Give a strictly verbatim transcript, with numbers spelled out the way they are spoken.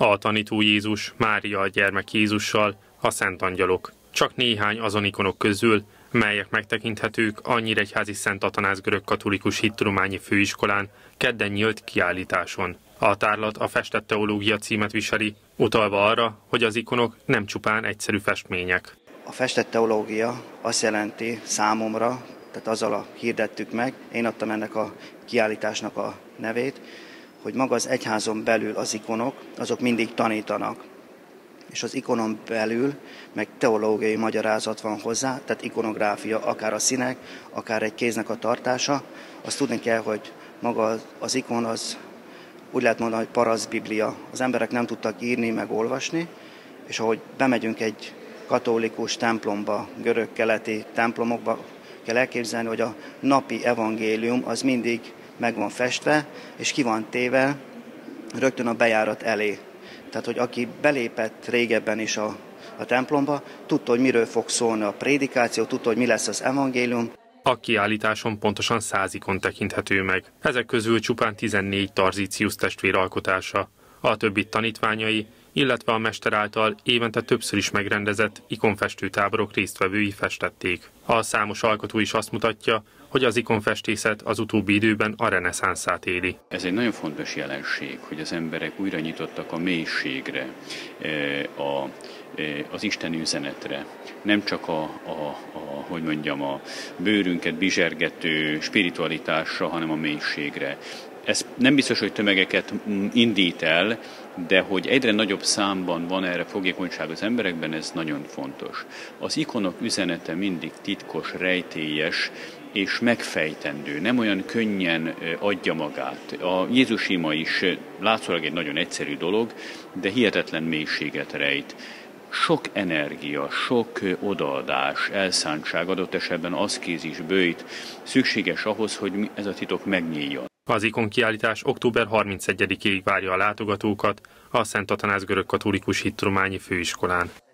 A tanító Jézus, Mária a gyermek Jézussal, a szent angyalok. Csak néhány azon ikonok közül, melyek megtekinthetők a Nyíregyházi Szent Atanáz Görögkatolikus Hittudományi Főiskolán kedden nyílt kiállításon. A tárlat a Festett teológia címet viseli, utalva arra, hogy az ikonok nem csupán egyszerű festmények. A festett teológia azt jelenti számomra, tehát azzal hirdettük meg, én adtam ennek a kiállításnak a nevét, hogy maga az egyházon belül az ikonok, azok mindig tanítanak. És az ikonon belül meg teológiai magyarázat van hozzá, tehát ikonográfia, akár a színek, akár egy kéznek a tartása. Azt tudni kell, hogy maga az ikon az úgy lehet mondani, hogy parasztbiblia. Az emberek nem tudtak írni, meg olvasni, és ahogy bemegyünk egy katolikus templomba, görög-keleti templomokba, kell elképzelni, hogy a napi evangélium az mindig meg van festve, és ki van téve rögtön a bejárat elé. Tehát, hogy aki belépett régebben is a, a templomba, tudta, hogy miről fog szólni a prédikáció, tudta, hogy mi lesz az evangélium. A kiállításon pontosan száz ikon tekinthető meg. Ezek közül csupán tizennégy Tarzíciusz testvér alkotása. A többi tanítványai, illetve a mester által évente többször is megrendezett ikonfestő táborok résztvevői festették. A számos alkotó is azt mutatja, hogy az ikonfestészet az utóbbi időben a reneszánszát éli. Ez egy nagyon fontos jelenség, hogy az emberek újra nyitottak a mélységre, a, az Isten üzenetre. Nem csak a, a, a, hogy mondjam, a bőrünket bizsergető spiritualitásra, hanem a mélységre. Ez nem biztos, hogy tömegeket indít el, de hogy egyre nagyobb számban van erre fogékonyság az emberekben, ez nagyon fontos. Az ikonok üzenete mindig titkos, rejtélyes és megfejtendő, nem olyan könnyen adja magát. A Jézus ima is látszólag egy nagyon egyszerű dolog, de hihetetlen mélységet rejt. Sok energia, sok odaadás, elszántság, adott esetben aszkézis, böjt szükséges ahhoz, hogy ez a titok megnyíljon. Az ikonkiállítás október harmincegyedikéig várja a látogatókat a Szent Atanáz Görögkatolikus Hittudományi Főiskolán.